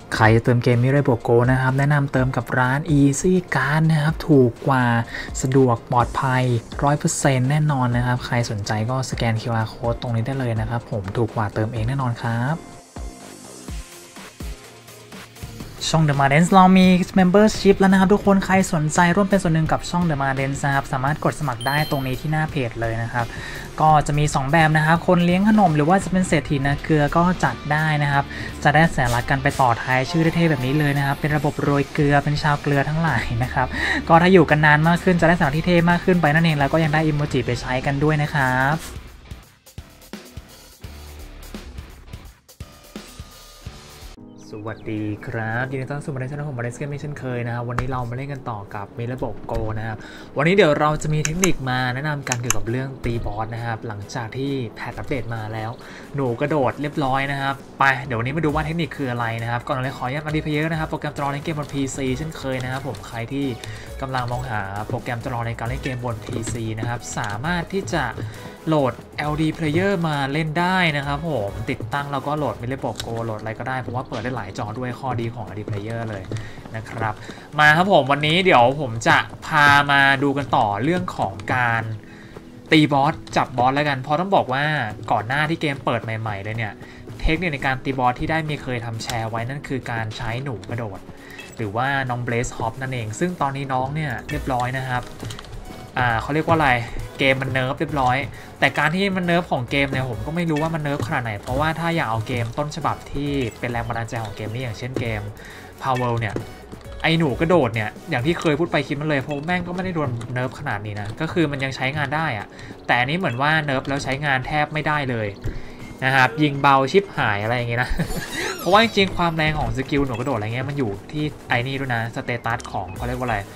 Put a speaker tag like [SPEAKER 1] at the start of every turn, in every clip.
[SPEAKER 1] ใครจะเติมเกมมิเรโบโกนะครับแนะนำเติมกับร้าน Easy Card นะครับถูกกว่าสะดวกปลอดภัย 100% แน่นอนนะครับใครสนใจก็สแกน QR Code ตรงนี้ได้เลยนะครับผมถูกกว่าเติมเองแน่นอนครับช่อง The Mardens เรามี Membership แล้วนะครับทุกคนใครสนใจร่วมเป็นส่วนหนึ่งกับช่อง The Mardens นะครับสามารถกดสมัครได้ตรงนี้ที่หน้าเพจเลยนะครับก็จะมี2แบบนะครับคนเลี้ยงขนมหรือว่าจะเป็นเศรษฐีนาเกลือก็จัดได้นะครับจะได้แสนรักกันไปต่อท้ายชื่อเท่ๆแบบนี้เลยนะครับเป็นระบบโรยเกลือเป็นชาวเกลือทั้งหลายนะครับก็ถ้าอยู่กันนานมากขึ้นจะได้แสนรักที่เท่มากขึ้นไปนั่นเองแล้วก็ยังได้อิโมจิไปใช้กันด้วยนะครับสวัสดีครับยินดีต้อนรับสู่มาในช่องของมาในเกมเช่นเคยนะครับวันนี้เรามาเล่นกันต่อกับมิระบบโกนะครับวันนี้เดี๋ยวเราจะมีเทคนิคมาแนะนำกันเกี่ยวกับเรื่องตีบอสนะครับหลังจากที่แพทอัปเดตมาแล้วหนูกระโดดเรียบร้อยนะครับไปเดี๋ยววันนี้มาดูว่าเทคนิคคืออะไรนะครับก่อนอื่นเลยขออนุญาตมาดีเพลเยอร์นะครับโปรแกรมจอเล่นเกมบน PC เช่นเคยนะครับผมใครที่กำลังมองหาโปรแกรมจอในการเล่นเกมบน PC นะครับสามารถที่จะโหลด LD Player มาเล่นได้นะครับผมติดตั้งแล้วก็โหลดมิเลโปโกโหลดอะไรก็ได้เพราะว่าเปิดได้หลายจอด้วยข้อดีของ LD Player เลยนะครับมาครับผมวันนี้เดี๋ยวผมจะพามาดูกันต่อเรื่องของการตีบอสจับบอสแล้วกันเพราะต้องบอกว่าก่อนหน้าที่เกมเปิดใหม่ๆเลยเนี่ยเทคนิคในการตีบอสที่ได้มีเคยทำแชร์ไว้นั่นคือการใช้หนูกระโดดหรือว่าน้องเบลสฮอปนั่นเองซึ่งตอนนี้น้องเนี่ยเรียบร้อยนะครับเขาเรียกว่าอะไรเกมมันเนิร์ฟเรียบร้อยแต่การที่มันเนิร์ฟของเกมเนี่ยผมก็ไม่รู้ว่ามันเนิร์ฟขนาดไหนเพราะว่าถ้าอยากเอาเกมต้นฉบับที่เป็นแรงบันดาลใจของเกมนี้อย่างเช่นเกม Power เนี่ยไอหนูกระโดดเนี่ยอย่างที่เคยพูดไปคลิปมันเลยเพราะแม่งก็ไม่ได้โดนเนิร์ฟขนาดนี้นะก็คือมันยังใช้งานได้อะแต่อันนี้เหมือนว่าเนิร์ฟแล้วใช้งานแทบไม่ได้เลยนะครับยิงเบาชิปหายอะไรอย่างเงี้ยนะ เพราะว่าจริงๆความแรงของสกิลหนูกระโดดอะไรเงี้ยมันอยู่ที่ไอ้นี่ด้วยนะสเตตัสของเขาเรียกว่าอะไร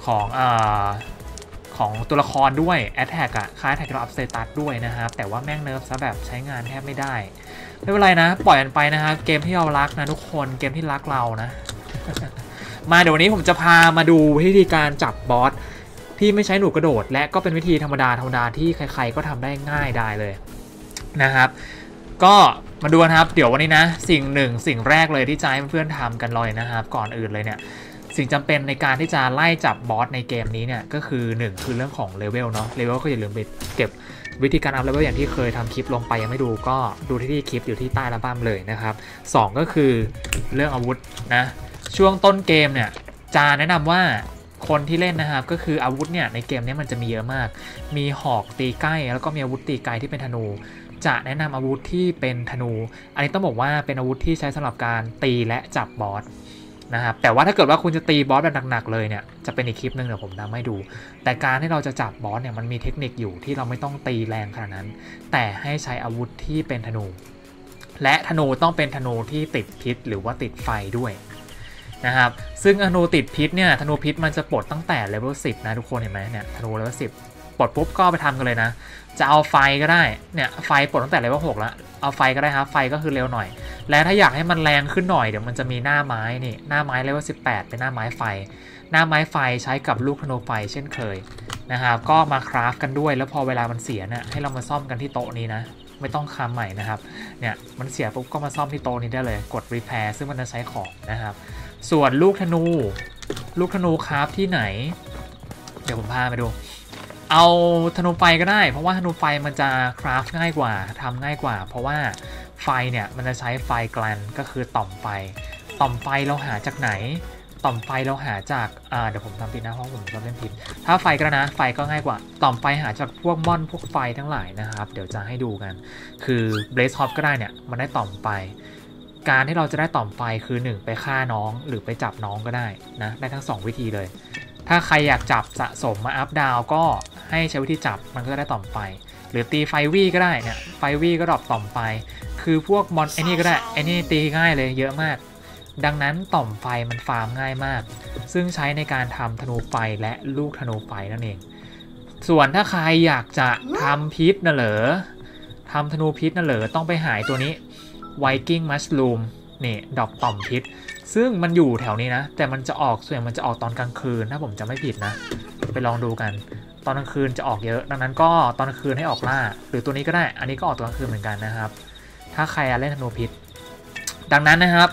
[SPEAKER 1] ของตัวละครด้วย Attack อะค่า Attack เราอัพสเตตัสด้วยนะครับแต่ว่าแม่งเนิร์ฟซะแบบใช้งานแทบไม่ได้ไม่เป็นไรนะปล่อยมันไปนะครับเกมที่เรารักนะทุกคนเกมที่รักเรานะ มาเดี๋ยววันนี้ผมจะพามาดูวิธีการจับบอสที่ไม่ใช้หนูกระโดดและก็เป็นวิธีธรรมดาที่ใครๆก็ทำได้ง่ายได้เลยนะครับก็มาดูนะครับเดี๋ยววันนี้นะสิ่งแรกเลยที่จะให้เพื่อนๆทำกันเลยนะครับก่อนอื่นเลยเนี่ยสิ่งจำเป็นในการที่จะไล่จับบอสในเกมนี้เนี่ยก็คือ1คือเรื่องของเลเวลเนาะเลเวลก็อย่าลืมไปเก็บวิธีการอัพเลเวลอย่างที่เคยทำคลิปลงไปยังไม่ดูก็ดูที่คลิปอยู่ที่ใต้ระบ้ามเลยนะครับ2ก็คือเรื่องอาวุธนะช่วงต้นเกมเนี่ยจะแนะนำว่าคนที่เล่นนะครับก็คืออาวุธเนี่ยในเกมนี้มันจะมีเยอะมากมีหอกตีใกล้แล้วก็มีอาวุธตีไกลที่เป็นธนูจะแนะนำอาวุธที่เป็นธนูอันนี้ต้องบอกว่าเป็นอาวุธที่ใช้สำหรับการตีและจับบอสนะครับแต่ว่าถ้าเกิดว่าคุณจะตีบอสแบบหนักๆเลยเนี่ยจะเป็นอีกคลิปนึงเดี๋ยวผมทำให้ดูแต่การที่เราจะจับบอสเนี่ยมันมีเทคนิคอยู่ที่เราไม่ต้องตีแรงขนาดนั้นแต่ให้ใช้อาวุธที่เป็นธนูและธนูต้องเป็นธนูที่ติดพิษหรือว่าติดไฟด้วยนะครับซึ่งธนูติดพิษเนี่ยธนูพิษมันจะปลดตั้งแต่เลเวล10นะทุกคนเห็นไหมเนี่ยธนูเลเวล10ปลดปุ๊บก็ไปทำกันเลยนะจะเอาไฟก็ได้เนี่ยไฟปลดตั้งแต่เลเวล6แล้วเอาไฟก็ได้ครับไฟก็คือเร็วหน่อยและถ้าอยากให้มันแรงขึ้นหน่อยเดี๋ยวมันจะมีหน้าไม้นี่หน้าไม้เลเวล18เป็นหน้าไม้ไฟหน้าไม้ไฟใช้กับลูกธนูไฟเช่นเคยนะครับก็มาคราฟกันด้วยแล้วพอเวลามันเสียเนี่ยให้เรามาซ่อมกันที่โต๊ะนี้นะไม่ต้องคราฟใหม่นะครับเนี่ยมันเสียปุ๊บก็มาซ่อมที่โต๊ะนี้ได้เลยกด repair ซึ่งมันจะใช้ของนะครับส่วนลูกธนูคราฟที่ไหนเดี๋ยวผมพาไปดูเอาธนูไฟก็ได้เพราะว่าธนูไฟมันจะคราฟง่ายกว่าทำง่ายกว่าเพราะว่าไฟเนี่ยมันจะใช้ไฟแกลนก็คือต่อมไฟเราหาจากไหนต่อมไฟเราหาจากเดี๋ยวผมทำผิดนะเพราะผมจะเล่นผิดถ้าไฟก็นะไฟก็ง่ายกว่าต่อมไฟหาจากพวกม่อนพวกไฟทั้งหลายนะครับเดี๋ยวจะให้ดูกันคือเบลสฮอปก็ได้เนี่ยมันได้ต่อมไฟการที่เราจะได้ต่อมไฟคือ1ไปฆ่าน้องหรือไปจับน้องก็ได้นะได้ทั้ง2วิธีเลยถ้าใครอยากจับสะสมมาอัพดาวก็ให้ใช้วิธีจับมันก็จะได้ต่อมไฟหรือตีไฟวี่ก็ได้เนี่ยไฟวี่ก็ดรอปต่อมไฟคือพวกมอนไอ้นี่ก็ได้ไอ้นี่ตีง่ายเลยเยอะมากดังนั้นต่อมไฟมันฟาร์มง่ายมากซึ่งใช้ในการทำธนูไฟและลูกธนูไฟนั่นเองส่วนถ้าใครอยากจะทำพิษนะเหรอทำธนูพิษนะเหรอต้องไปหายตัวนี้ไวกิ้งมัชลูมนี่ดอกต่อมพิษซึ่งมันอยู่แถวนี้นะแต่มันจะออกส่วนมันจะออกตอนกลางคืนถ้าผมจะไม่ผิดนะไปลองดูกันตอนกลางคืนจะออกเยอะดังนั้นก็ตอนกลางคืนให้ออกล่าหรือตัวนี้ก็ได้อันนี้ก็ออกตอนกลางคืนเหมือนกันนะครับถ้าใครเล่นธนูพิษดังนั้นนะครับ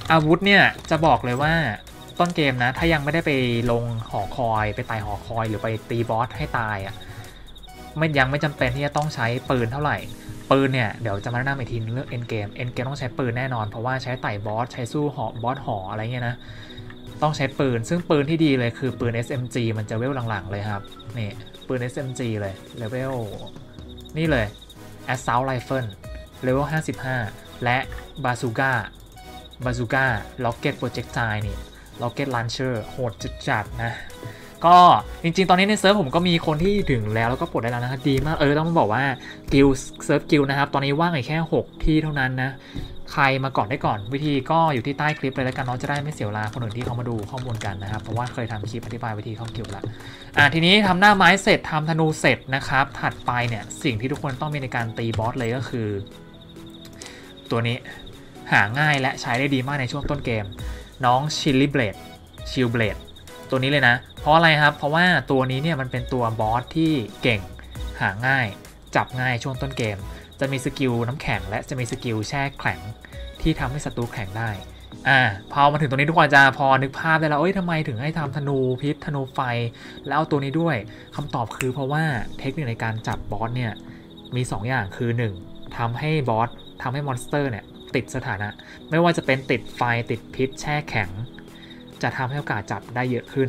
[SPEAKER 1] อาวุธเนี่ยจะบอกเลยว่าต้นเกมนะถ้ายังไม่ได้ไปลงหอคอยไปไต่หอคอยหรือไปตีบอสให้ตายอ่ะยังไม่จำเป็นที่จะต้องใช้ปืนเท่าไหร่ปืนเนี่ยเดี๋ยวจะมาแนะนำอีกทีเรื่องเอ็นเกมต้องใช้ปืนแน่นอนเพราะว่าใช้ไต่บอสใช้สู้บอสหออะไรเงี้ยนะต้องใช้ปืนซึ่งปืนที่ดีเลยคือปืน SMG มันจะเวลหลังๆเลยครับนี่ปืน SMG เลยเลเวลนี่เลย Assault Rifle เลเวล55และบาซูก้าล็อกเก็ตโปรเจกต์ไจนี่ล็อกเก็ตลันเชอร์โหดจัดนะก็จริงๆตอนนี้ในเซิร์ฟผมก็มีคนที่ถึงแล้วก็ปลดได้แล้วนะครับดีมากต้องบอกว่ากิลเซิร์ฟกิลนะครับตอนนี้ว่างแค่6ที่เท่านั้นนะใครมาก่อนได้ก่อนวิธีก็อยู่ที่ใต้คลิปเลยแล้วกันเนาะจะได้ไม่เสียเวลาคนอื่นที่เขามาดูข้อมูลกันนะครับเพราะว่าเคยทำคลิปอธิบายวิธีเข้ากิลแล้วทีนี้ทำหน้าไม้เสร็จทำธนูเสร็จนะครับถัดไปเนี่ยสิ่งที่ทุกคนต้องมีในการตีบอสเลยก็คือตัวนี้หาง่ายและใช้ได้ดีมากในช่วงต้นเกมน้องชิลเบลดตัวนี้เลยนะเพราะอะไรครับเพราะว่าตัวนี้เนี่ยมันเป็นตัวบอสที่เก่งหาง่ายจับง่ายช่วงต้นเกมจะมีสกิลน้ำแข็งและจะมีสกิลแช่แข็งที่ทำให้ศัตรูแข็งได้พอมาถึงตรงนี้ทุกคนจะพอนึกภาพได้แล้วทำไมถึงให้ทำธนูพิษธนูไฟแล้วเอาตัวนี้ด้วยคำตอบคือเพราะว่าเทคนิคในการจับบอสเนี่ยมี2 อย่างคือ 1. ทำให้บอสทำให้มอนสเตอร์เนี่ยติดสถานะไม่ว่าจะเป็นติดไฟติดพิษแช่แข็งจะทำให้โอกาสจับได้เยอะขึ้น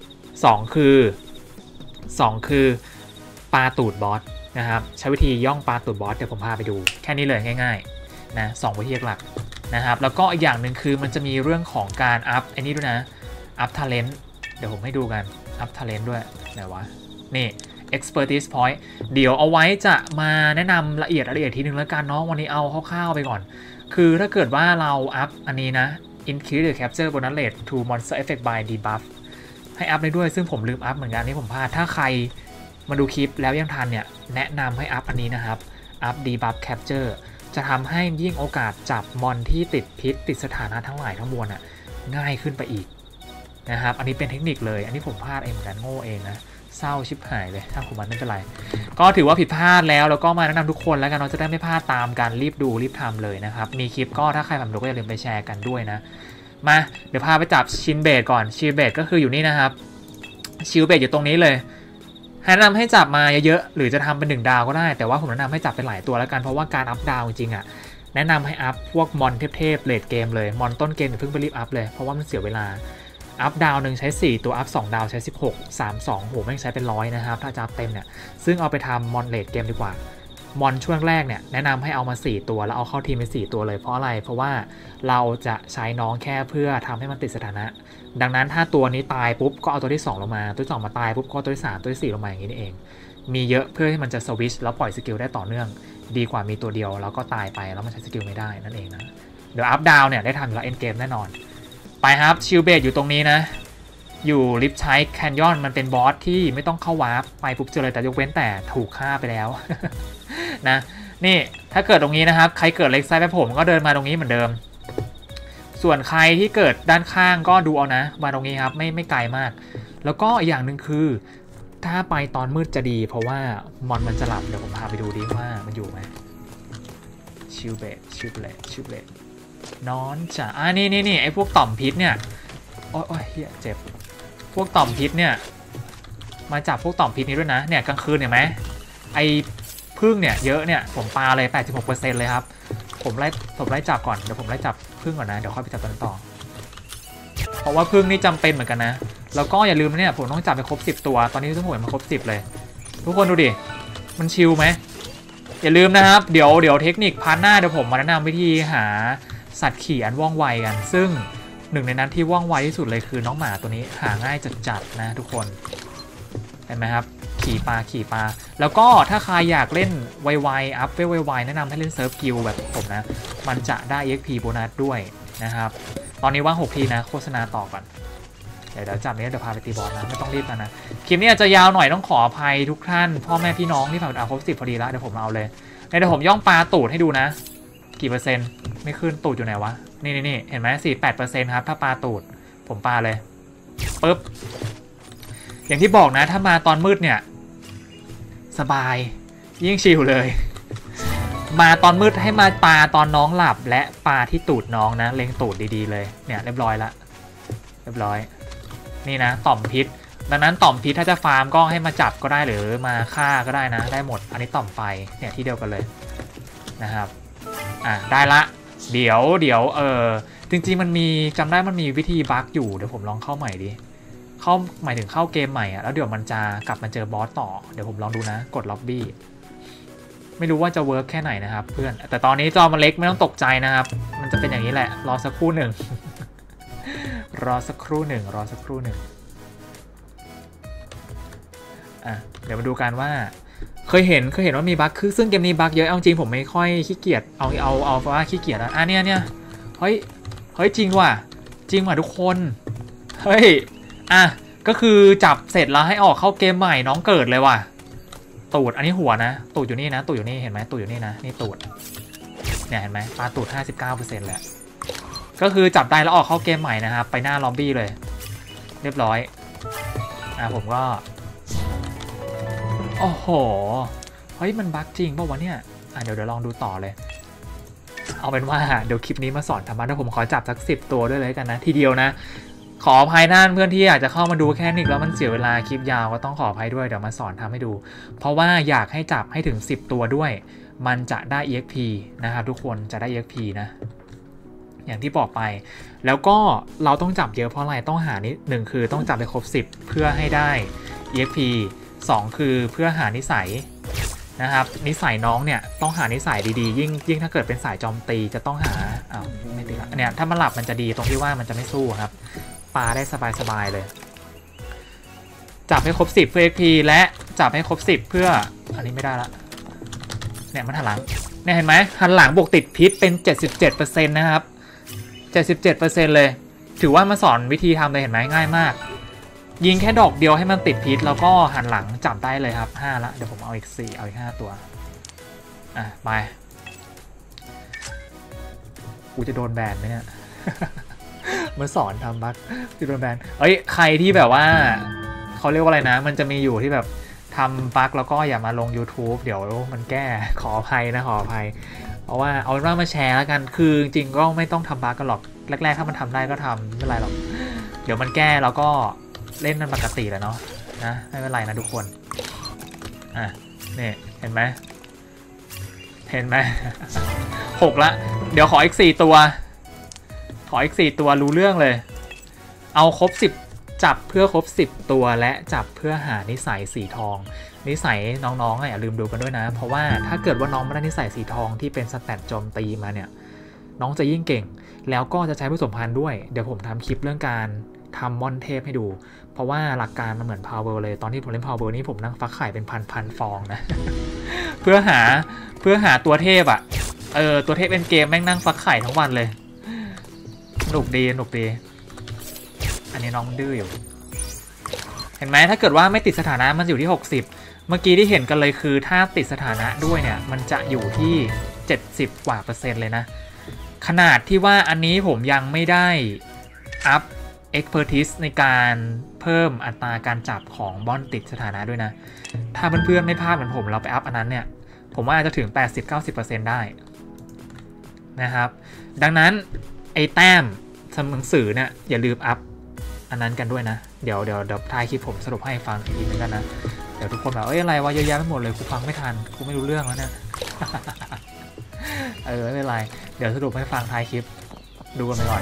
[SPEAKER 1] 2 คือปาตูดบอสนะครับใช้วิธีย่องปาตูดบอสเดี๋ยวผมพาไปดูแค่นี้เลยง่ายๆนะ2 วิธีหลักนะครับแล้วก็อีกอย่างหนึ่งคือมันจะมีเรื่องของการอัพไอ้นี่ด้วยนะอัพทาเลนต์เดี๋ยวผมให้ดูกันอัพทาเลนต์ด้วยไหนวะนี่ expertise point เดี๋ยวเอาไว้จะมาแนะนำละเอียดทีนึงแล้วกันเนาะวันนี้เอาคร่าวๆไปก่อนคือถ้าเกิดว่าเราอัพอันนี้นะ increase the capture bonus rate to monster effect by debuff ให้อัพได้ด้วยซึ่งผมลืมอัพเหมือนกันนี่ผมพลาดถ้าใครมาดูคลิปแล้วยังทันเนี่ยแนะนำให้อัพอันนี้นะครับอัพ debuff capture จะทำให้ยิ่งโอกาสจับมอนที่ติดพิษติดสถานะทั้งหลายทั้งมวลง่ายขึ้นไปอีกนะครับอันนี้เป็นเทคนิคเลยอันนี้ผมพลาดเองเหมือนกันโง่เองนะเศร้าชิบหายเลยถ้าผมมันไม่เป็นไรก็ถือว่าผิดพลาดแล้วก็มาแนะนำทุกคนแล้วกันเราจะได้ไม่พลาดตามกันรีบดูรีบทำเลยนะครับมีคลิปก็ถ้าใครผ่านดูก็อย่าลืมไปแชร์กันด้วยนะมาเดี๋ยวพาไปจับชินเบดก่อนชินเบดก็คืออยู่นี่นะครับชินเบดอยู่ตรงนี้เลยแนะนำให้จับมาเยอะๆหรือจะทำเป็น1 ดาวก็ได้แต่ว่าผมแนะนำให้จับเป็นหลายตัวแล้วกันเพราะว่าการอัพดาวจริงๆแนะนำให้อัพพวกมอนเทพๆเลดเกมเลยมอนต้นเกมอย่าเพิ่งไปรีบอัพเลยเพราะว่ามันเสียเวลาอัพดาวหนึ่งใช้4ตัวอัพ2 ดาวใช้16 32โหแม่งใช้เป็น100นะครับถ้าจะอัพเต็มเนี่ยซึ่งเอาไปทำมอนเลดเกมดีกว่ามอนช่วงแรกเนี่ยแนะนำให้เอามา4ตัวแล้วเอาเข้าทีมไป4ตัวเลยเพราะอะไรเพราะว่าเราจะใช้น้องแค่เพื่อทำให้มันติดสถานะดังนั้นถ้าตัวนี้ตายปุ๊บก็เอาตัวที่2ลงมาตัวที่2มาตายปุ๊บก็ตัวที่3ตัวที่4ลงมาอย่างนี้นี่เองมีเยอะเพื่อให้มันจะสวิชแล้วปล่อยสกิลได้ต่อเนื่องดีกว่ามีตัวเดียวแล้วก็ตายไปแล้วมันใช้สกิลไม่ได้นั่นเองนะเดี๋ยวอัพดาวเนี่ยได้ทำแล้วเอ็นเกมแน่นอนไปครับชิลเบดอยู่ตรงนี้นะอยู่ลิฟท์ใช้แคนยอนมันเป็นบอสที่ไม่ต้องเข้าวาร์ปไปปุ๊บเจอเลยแต่ยกเว้นแต่ถูกฆ่าไปแล้ว นะนี่ถ้าเกิดตรงนี้นะครับใครเกิดเล็กไซส์แบบผมก็เดินมาตรงนี้เหมือนเดิมส่วนใครที่เกิดด้านข้างก็ดูเอานะมาตรงนี้ครับไม่ไกลมากแล้วก็อย่างหนึ่งคือถ้าไปตอนมืดจะดีเพราะว่ามอนมันจะหลับเดี๋ยวผมพาไปดูดีว่ามันอยู่ไหมชิลเบดนอนจ้ะนี่ไอ้พวกต่อมพิษเนี่ยโอ้ยเหี้ยเจ็บพวกต่อมพิษเนี่ยมาจับพวกต่อมพิษนี้ด้วยนะเนี่ยกลางคืนเห็นไหมไอพึ่งเนี่ยเยอะเนี่ยผมปาเลย 86% เลยครับผมไล่จับก่อนเดี๋ยวผมไล่จับพึ่งก่อนนะเดี๋ยวค่อยไปจับต่อเพราะว่าพึ่งนี่จำเป็นเหมือนกันนะแล้วก็อย่าลืมเนี่ยผมต้องจับไปครบ10ตัวตอนนี้ทุกคนมาครบ10เลยทุกคนดูดิมันชิลไหมอย่าลืมนะครับเดี๋ยวเทคนิคพาร์ทหน้าเดี๋ยวผมมาแนะนำวิธีหาสัตว์ขี่อันว่องไวกันซึ่งหนึ่งในนั้นที่ว่องไวที่สุดเลยคือน้องหมาตัวนี้หาง่ายจัดๆนะทุกคนเห็นไหมครับขี่ปลาแล้วก็ถ้าใครอยากเล่นไวๆอัพเวลไวๆแนะนำให้เล่นเซิร์ฟกิลแบบผมนะมันจะได้ EXP โบนัสด้วยนะครับตอนนี้ว่าง6 ทีนะโฆษณาต่อก่อนเดี๋ยวจับนี้เดี๋ยวพาไปตีบอสนะไม่ต้องรีบนะคลิปนี้อาจจะยาวหน่อยต้องขออภัยทุกท่านพ่อแม่พี่น้องที่ผ่านครบ10พอดีแล้วเดี๋ยวผมเอาเลยเดี๋ยวผมย่องปลาตูดให้ดูนะกี่เปอร์เซ็นต์ไม่ขึ้นตูดอยู่ไหนวะนี่เห็นไหม48%ครับถ้าปลาตูดผมปลาเลยปึ๊บอย่างที่บอกนะถ้ามาตอนมืดเนี่ยสบายยิ่งชิลเลยมาตอนมืดให้มาปาตอนน้องหลับและปาที่ตูดน้องนะเล็งตูดดีๆเลยเนี่ยเรียบร้อยละเรียบร้อยนี่นะต่อมพิษดังนั้นต่อมพิษถ้าจะฟาร์มก็ให้มาจับก็ได้หรือมาฆ่าก็ได้นะได้หมดอันนี้ต่อมไฟเนี่ยที่เดียวกันเลยนะครับได้ละเดี๋ยวจริงๆมันมีจำได้มันมีวิธีบั๊กอยู่เดี๋ยวผมลองเข้าใหม่ดิเข้าหมายถึงเข้าเกมใหม่แล้วเดี๋ยวมันจะกลับมาเจอบอสต่อเดี๋ยวผมลองดูนะกดล็อบบี้ไม่รู้ว่าจะเวิร์กแค่ไหนนะครับเพื่อนแต่ตอนนี้จอมันเล็กไม่ต้องตกใจนะครับมันจะเป็นอย่างนี้แหละรอสักครู่หนึ่ง รอสักครู่หนึ่งเดี๋ยวมาดูกันว่าเคยเห็นว่ามีบั๊กคือซึ่งเกมนี้บั๊กเยอะเอาจริงผมไม่ค่อยขี้เกียจเอาว่าขี้เกียจนะเนี่ยเฮ้ยจริงว่ะทุกคนเฮ้ยก็คือจับเสร็จแล้วให้ออกเข้าเกมใหม่น้องเกิดเลยว่ะตูดอันนี้หัวนะตูดอยู่นี่นะตูดอยู่นี่เห็นไหมตูดอยู่นี่นะนี่ตูดเนี่ยเห็นไหมปลาตูด 59% แหละก็คือจับได้แล้วออกเข้าเกมใหม่นะครับไปหน้าล็อบบี้เลยเรียบร้อยผมก็โอ้โหเฮ้ยมันบั๊กจริงป่าววะเนี่ยเดี๋ยวลองดูต่อเลยเอาเป็นว่าเดี๋ยวคลิปนี้มาสอนทำมาถ้าผมขอจับสัก10 ตัวด้วยเลยกันนะทีเดียวนะขออภัยท่านเพื่อนที่อยากจะเข้ามาดูแค่นี้แล้วมันเสียเวลาคลิปยาวก็ต้องขออภัยด้วยเดี๋ยวมาสอนทำให้ดูเพราะว่าอยากให้จับให้ถึง10 ตัวด้วยมันจะได้ EXP นะครับทุกคนจะได้ EXP นะอย่างที่บอกไปแล้วก็เราต้องจับเยอะเพราะอะไรต้องหา1คือต้องจับไปครบ10เพื่อให้ได้ EXP 2คือเพื่อหานิสัยนะครับนิสัยน้องเนี่ยต้องหานิสัยดีๆยิ่งถ้าเกิดเป็นสายโจมตีจะต้องหาไม่ดีละเนี่ยถ้ามันหลับมันจะดีตรงที่ว่ามันจะไม่สู้ครับปาได้สบายๆเลยจับให้ครบ10เพื่อ XP และจับให้ครบ10เพื่ออันนี้ไม่ได้ละเนี่ยมันหันหลังเนี่ยเห็นไหมหันหลังบวกติดพิษเป็น 77% นะครับ 77% เลยถือว่ามาสอนวิธีทำเลยเห็นไหมง่ายมากยิงแค่ดอกเดียวให้มันติดพิษแล้วก็หันหลังจับได้เลยครับ5ละเดี๋ยวผมเอาอีก4เอาอีก5ตัวไปกูจะโดนแบนไหมเนี่ย มาสอนทำบั๊กจะโดนแบนใครที่แบบว่าเขาเรียกว่าอะไรนะมันจะมีอยู่ที่แบบทำบั๊กแล้วก็อย่ามาลง YouTube เดี๋ยวมันแก้ขออภัยนะขออภัยเพราะว่าเอาเป็นว่ามาแชร์แล้วกันคือจริงก็ไม่ต้องทำบั๊กกันหรอกแรกๆถ้ามันทำได้ก็ทำไม่เป็นไรหรอกเดี๋ยวมันแก้แล้วก็เล่นมันปกติแหละเนาะนะไม่เป็นไรนะทุกคนนี่เห็นไหม6ละเดี๋ยวขออีก4ตัวรู้เรื่องเลยเอาครบ10จับเพื่อครบ10ตัวและจับเพื่อหานิสัยสีทองนิสัยน้องๆอย่าลืมดูกันด้วยนะเพราะว่าถ้าเกิดว่าน้องไม่ได้นิสัยสีทองที่เป็นสแตทโจมตีมาเนี่ยน้องจะยิ่งเก่งแล้วก็จะใช้ผสมพันธุ์ด้วยเดี๋ยวผมทำคลิปเรื่องการทำมอนเทพให้ดูเพราะว่าหลักการมันเหมือน Power เลยตอนที่ผมเล่น Power นี่ผมนั่งฟักไข่เป็นพันฟองนะ เพื่อหาตัวเทพตัวเทพเป็นเกมแม่งนั่งฟักไข่ทั้งวันเลยสนุกดีอันนี้น้องมันดื้ออยู่เห็นไหมถ้าเกิดว่าไม่ติดสถานะมันอยู่ที่60เมื่อกี้ที่เห็นกันเลยคือถ้าติดสถานะด้วยเนี่ยมันจะอยู่ที่70 กว่า%เลยนะขนาดที่ว่าอันนี้ผมยังไม่ได้อัพexpertise ในการเพิ่มอัตราการจับของบอลติดสถานะด้วยนะถ้าเพื่อนๆไม่พลาดเหมือนผมเราไปอัพอันนั้นเนี่ยผมว่าจะถึง 80-90% ได้นะครับดังนั้นไอ้แต้มหนังสือเนี่ยอย่าลืมอัพอันนั้นกันด้วยนะเดี๋ยวท้ายคลิปผมสรุปให้ฟังอีกทีนึงกันนะเดี๋ยวทุกคนแบบอะไรวะเยอะแยะไปหมดเลยกูฟังไม่ทันกูไม่รู้เรื่องแล้วเนี่ย ไม่เป็นไรเดี๋ยวสรุปให้ฟังท้ายคลิปดูกันไปก่อน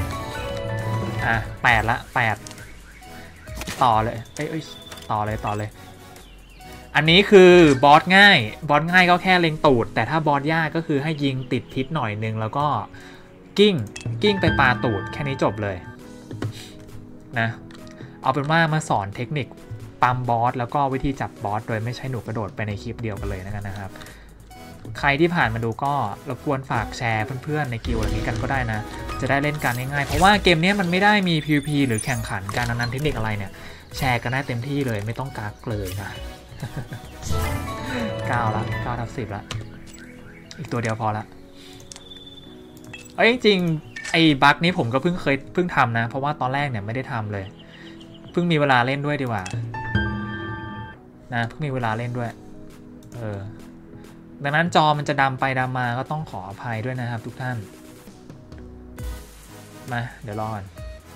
[SPEAKER 1] 8ละต่อเลยต่อเลยอันนี้คือบอสง่ายก็แค่เล็งตูดแต่ถ้าบอสยากก็คือให้ยิงติดพิษหน่อยนึงแล้วก็กิ้งไปปาตูดแค่นี้จบเลยนะเอาเป็นว่ามาสอนเทคนิคปั๊มบอสแล้วก็วิธีจับบอสโดยไม่ใช่หนูกระโดดไปในคลิปเดียวกันเลยนะครับใครที่ผ่านมาดูก็รบกวนฝากแชร์เพื่อนๆในกิลด์นี้กันก็ได้นะจะได้เล่นกันง่ายๆเพราะว่าเกมนี้มันไม่ได้มี PVP หรือแข่งขันการนั้นเทคนิคอะไรเนี่ยแชร์กันได้เต็มที่เลยไม่ต้องกักเลยนะ 9 ละ 9/10 ละอีกตัวเดียวพอละจริงๆไอ้บั๊กนี้ผมก็เพิ่งทำนะเพราะว่าตอนแรกเนี่ยไม่ได้ทำเลยเพิ่งมีเวลาเล่นด้วยดีกว่านะเพิ่งมีเวลาเล่นด้วยดังนั้นจอมันจะดำไปดำมาก็ต้องขออภัยด้วยนะครับทุกท่านมาเดี๋ยวรอก่อน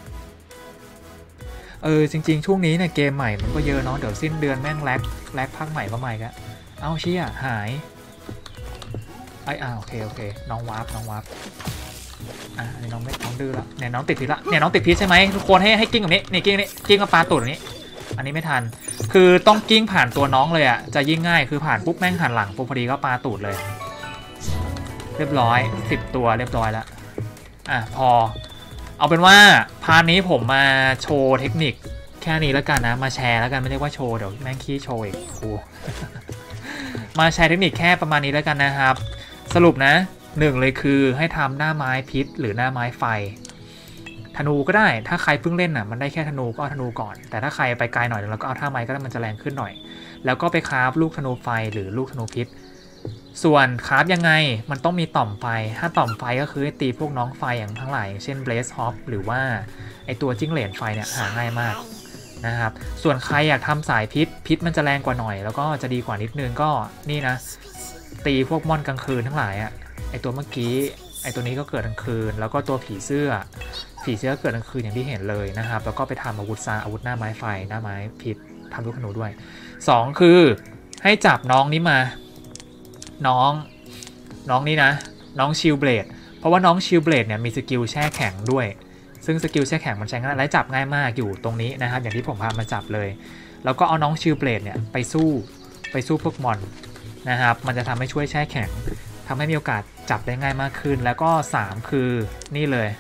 [SPEAKER 1] จริงๆช่วงนี้เนี่ยเกมใหม่มันก็เยอะเนาะเดี๋ยวสิ้นเดือนแม่งแลกภาคใหม่ก็ใหม่กันเอาเชี่ยหายโอเคน้องวาร์ปอันนี้น้องไม่น้องดื้อละเนี่ยน้องติดพิษละเนี่ยน้องติดพิษใช่ไหมทุกคนให้กิ้งแบบนี้นี่กิ้งกับปลาตุ่นนี้อันนี้ไม่ทันคือต้องกิ้งผ่านตัวน้องเลยอ่ะจะยิ่งง่ายคือผ่านปุ๊บแม่งหันหลังปุ๊บพอดีก็ปลาตูดเลยเรียบร้อย10ตัวเรียบร้อยแล้วพอเอาเป็นว่าพาร์ทนี้ผมมาโชว์เทคนิคแค่นี้แล้วกันนะมาแชร์แล้วกันไม่เรียกว่าโชว์เดี๋ยวแม่งขี้โชว์อีกมาแชร์เทคนิคแค่ประมาณนี้แล้วกันนะครับสรุปนะ1เลยคือให้ทำหน้าไม้พิษหรือหน้าไม้ไฟธนูก็ได้ถ้าใครเพิ่งเล่นมันได้แค่ธนูก็เอาธนูก่อนแต่ถ้าใครไปไกลหน่อยแล้วก็เอาท่าไม้ก็ได้มันจะแรงขึ้นหน่อยแล้วก็ไปคราฟลูกธนูไฟหรือลูกธนูพิษส่วนคราฟยังไงมันต้องมีต่อมไฟถ้าต่อมไฟก็คือให้ตีพวกน้องไฟอย่างทั้งหลายอย่างเช่นเบลสฮอปหรือว่าไอตัวจิ้งเหลนไฟเนี่ยหาง่ายมากนะครับส่วนใครอยากทำสายพิษมันจะแรงกว่าหน่อยแล้วก็จะดีกว่านิดนึงก็นี่นะตีพวกม่อนกลางคืนทั้งหลายไอตัวเมื่อกี้ไอตัวนี้ก็เกิดกลางคืนแล้วก็ตัวผีเสื้อเกิดกลางคืนอย่างที่เห็นเลยนะครับแล้วก็ไปทำอาวุธหน้าไม้ไฟหน้าไม้พิษทำลูกธนูด้วย2คือให้จับน้องนี้มาน้องนี้นะน้องชิลเบลดเพราะว่าน้องชิลเบลดเนี่ยมีสกิลแช่แข็งด้วยซึ่งสกิลแช่แข็งมันใช้ง่ายและจับง่ายมากอยู่ตรงนี้นะครับอย่างที่ผมพามาจับเลยแล้วก็เอาน้องชิลเบลดเนี่ยไปสู้พวกมอนนะครับมันจะทำให้ช่วยแช่แข็งทำให้มีโอกาสจับได้ง่ายมากขึ้นแล้วก็3คือนี่เลย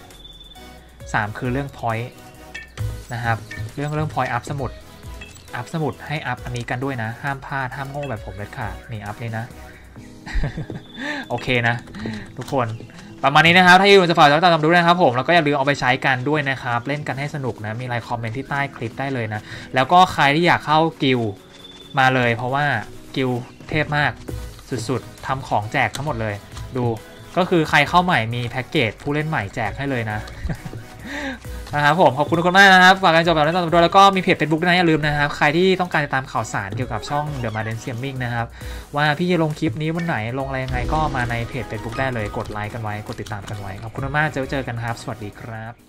[SPEAKER 1] 3คือเรื่อง point นะครับเรื่อง point อัพสมุดให้อัพอันนี้กันด้วยนะห้ามพลาดห้ามโง่แบบผมเด็ดขาดนี่อัพเลยนะ โอเคนะทุกคนประมาณนี้นะครับถ้าอยู่จะฝากติดตามดูนะครับผมแล้วก็อย่าลืมเอาไปใช้กันด้วยนะครับเล่นกันให้สนุกนะมีไลน์คอมเมนต์ที่ใต้คลิปได้เลยนะแล้วก็ใครที่อยากเข้ากิลมาเลยเพราะว่ากิลเทพมากสุดๆทำของแจกทั้งหมดเลยดูก็คือใครเข้าใหม่มีแพ็กเกจผู้เล่นใหม่แจกให้เลยนะ นะครับผมขอบคุณทุกคนมากนะครับฝากกันจบแบบนี้ต่อด้วยแล้วก็มีเพจ Facebook ด้วยนะอย่าลืมนะครับใครที่ต้องการติดตามข่าวสารเกี่ยวกับช่อง The Marden Gaming นะครับว่าพี่จะลงคลิปนี้วันไหนลงอะไรยังไงก็มาในเพจ Facebook ได้เลยกดไลค์กันไว้กดติดตามกันไว้ขอบคุณมากเจอกันครับสวัสดีครับ